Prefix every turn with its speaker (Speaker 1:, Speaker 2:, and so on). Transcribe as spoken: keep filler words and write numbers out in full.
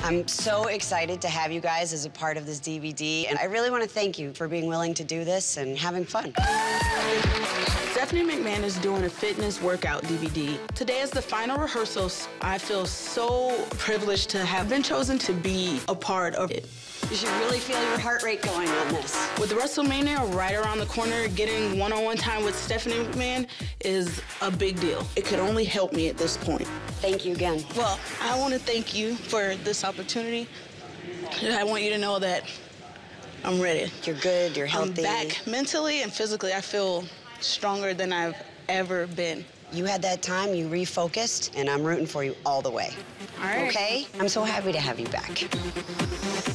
Speaker 1: I'm so excited to have you guys as a part of this D V D, and I really want to thank you for being willing to do this and having fun.
Speaker 2: Stephanie McMahon is doing a fitness workout D V D. Today is the final rehearsals. I feel so privileged to have been chosen to be a part of it.
Speaker 1: You should really feel your heart rate going on this.
Speaker 2: With WrestleMania right around the corner, getting one-on-one time with Stephanie McMahon is a big deal. It could only help me at this point.
Speaker 1: Thank you again.
Speaker 2: Well, I want to thank you for this opportunity. I want you to know that I'm ready.
Speaker 1: You're good, you're healthy.
Speaker 2: I'm back mentally and physically. I feel stronger than I've ever been.
Speaker 1: You had that time, you refocused, and I'm rooting for you all the way.
Speaker 2: All right.
Speaker 1: Okay? I'm so happy to have you back.